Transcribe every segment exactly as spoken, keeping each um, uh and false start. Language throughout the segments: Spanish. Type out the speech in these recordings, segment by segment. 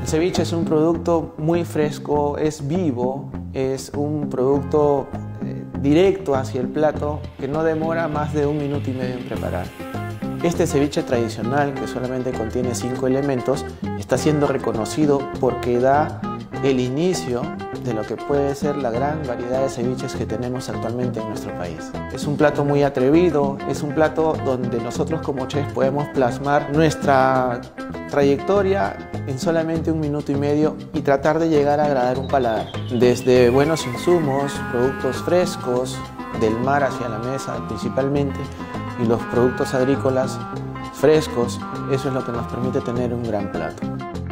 ceviche es un producto muy fresco, es vivo, es un producto eh, directo hacia el plato que no demora más de un minuto y medio en preparar. Este ceviche tradicional, que solamente contiene cinco elementos, está siendo reconocido porque da el inicio de lo que puede ser la gran variedad de ceviches que tenemos actualmente en nuestro país. Es un plato muy atrevido, es un plato donde nosotros como chefs podemos plasmar nuestra trayectoria en solamente un minuto y medio y tratar de llegar a agradar un paladar. Desde buenos insumos, productos frescos, del mar hacia la mesa principalmente, y los productos agrícolas frescos, eso es lo que nos permite tener un gran plato.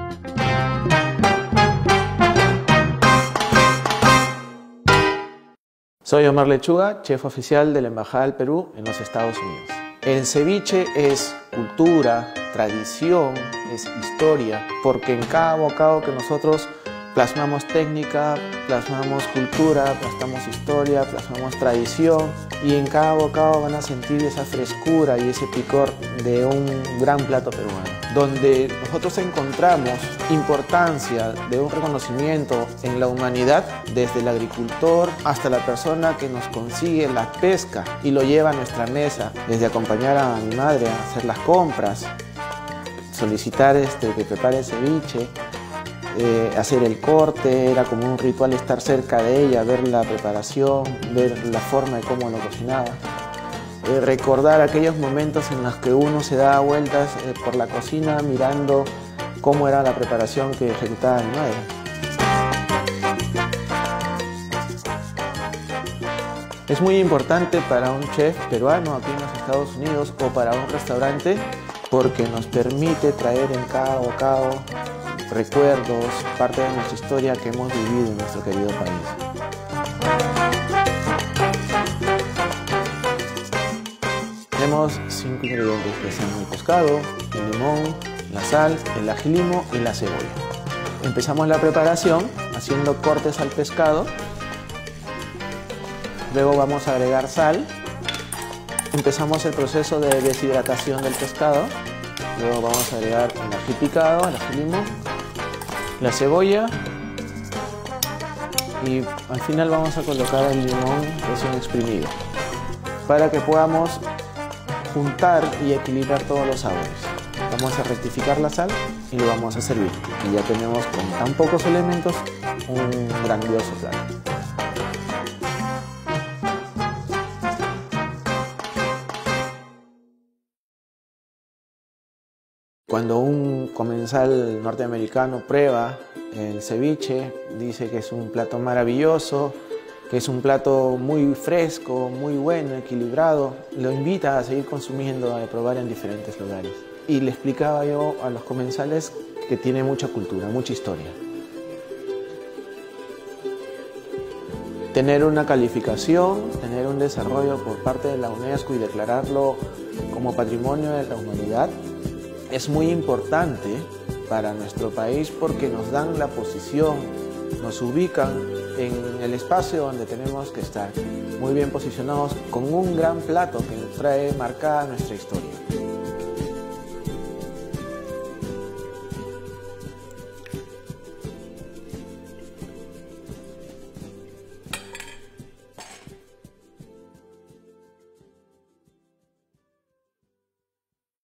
Soy Omar Lechuga, chef oficial de la Embajada del Perú en los Estados Unidos. El ceviche es cultura, tradición, es historia, porque en cada bocado que nosotros plasmamos técnica, plasmamos cultura, plasmamos historia, plasmamos tradición, y en cada bocado van a sentir esa frescura y ese picor de un gran plato peruano, donde nosotros encontramos importancia de un reconocimiento en la humanidad, desde el agricultor hasta la persona que nos consigue la pesca y lo lleva a nuestra mesa, desde acompañar a mi madre a hacer las compras, solicitar este, que prepare el ceviche, Eh, hacer el corte, era como un ritual estar cerca de ella, ver la preparación, ver la forma de cómo lo cocinaba. Eh, recordar aquellos momentos en los que uno se daba vueltas eh, por la cocina mirando cómo era la preparación que ejecutaba mi madre. Es muy importante para un chef peruano aquí en los Estados Unidos o para un restaurante porque nos permite traer en cada bocado recuerdos, parte de nuestra historia que hemos vivido en nuestro querido país. Tenemos cinco ingredientes que son el pescado, el limón, la sal, el ají limo y la cebolla. Empezamos la preparación haciendo cortes al pescado, luego vamos a agregar sal, empezamos el proceso de deshidratación del pescado, luego vamos a agregar el ají picado, el ají limo, la cebolla y al final vamos a colocar el limón recién exprimido para que podamos juntar y equilibrar todos los sabores. Vamos a rectificar la sal y lo vamos a servir y ya tenemos con tan pocos elementos un grandioso plato. Cuando un comensal norteamericano prueba el ceviche, dice que es un plato maravilloso, que es un plato muy fresco, muy bueno, equilibrado, lo invita a seguir consumiendo, a probar en diferentes lugares. Y le explicaba yo a los comensales que tiene mucha cultura, mucha historia. Tener una calificación, tener un desarrollo por parte de la UNESCO y declararlo como Patrimonio de la Humanidad es muy importante para nuestro país porque nos dan la posición, nos ubican en el espacio donde tenemos que estar, muy bien posicionados con un gran plato que trae marcada nuestra historia.